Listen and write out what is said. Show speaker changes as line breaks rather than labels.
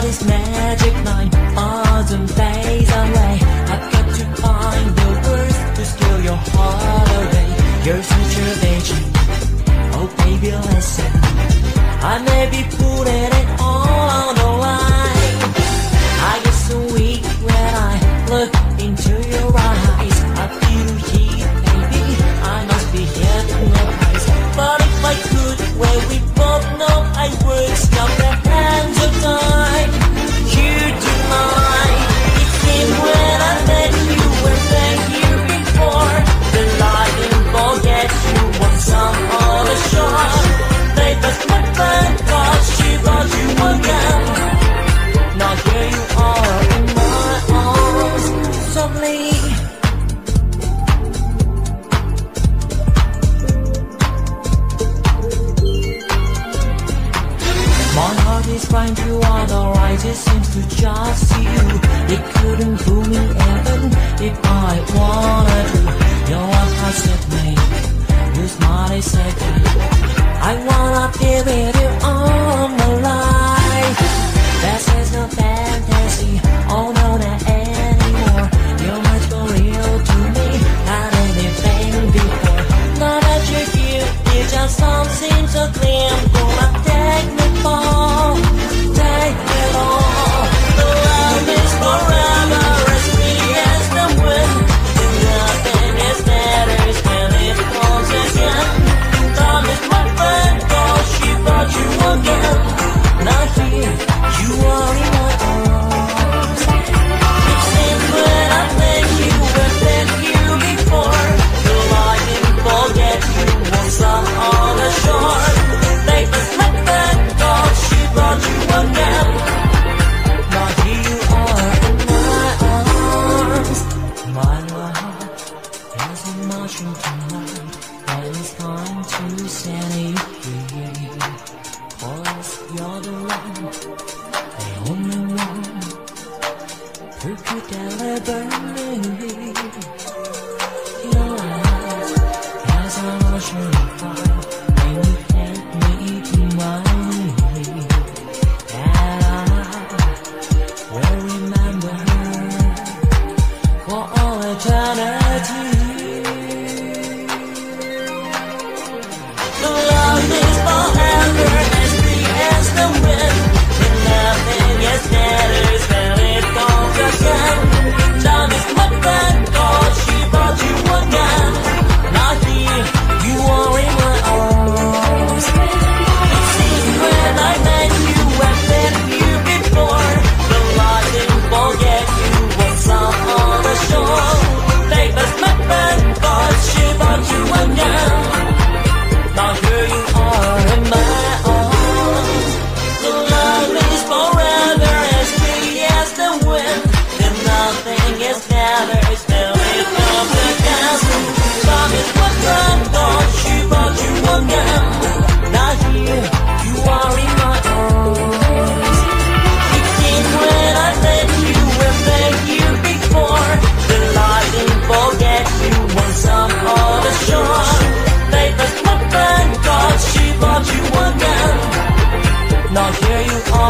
this magic night, autumn days away. I've got to find the words to steal your heart away. Your future vision, oh baby listen, I may be putting it all on the line. I get so weak when I look into your eyes. I feel heat, baby, I must be hypnotized. But if I could, well we both know I would stop the hands of time. You tonight, it came when I met you and thank you before. The light didn't forget you on some other shore. They just my friend thought she brought you again. Now here you are in my arms, softly. My heart is trying to otherwise, it seems to just see you. It couldn't fool me even if I wanted to. Your love has set me, your smile is second. I wanna be with you all my life. This is no fantasy, oh no not anymore. You're much more real to me than anything before. Now that you're here, it just all seems so clear. Gonna take me fall, take it all. The love is forever, as free as the wind. And nothing is better when it comes again. Time is my friend, cause she brought you again. Now here, you are in my arms. It seems when I met you and met you before. The light didn't forget you on some other shore. They just my friend, cause she brought you again. Now here you are in my arms. My love has been marching tonight, and it's time to set it free. Cause you're the one, the only one who could deliver me. Your eyes as I watch you fall, and you take me to my knees. And I will remember for all eternity. The love is forever, as free as the wind. And nothing is better when it comes again. Time is my friend, cause she brought you again. Now here, you are in my arms. It seems when I met you and met you before. The light didn't forget you on some other shore. They was my friend, cause she brought you again. Now here you are in my arms. The love is forever, as free as the wind. And nothing is better till it comes again. Time is my friend, cause she brought you again. Now here you are in my arms. It seems when I met you and met you before. The light didn't forget you on some other shore. They was my friend, cause she brought you again. Now here you are.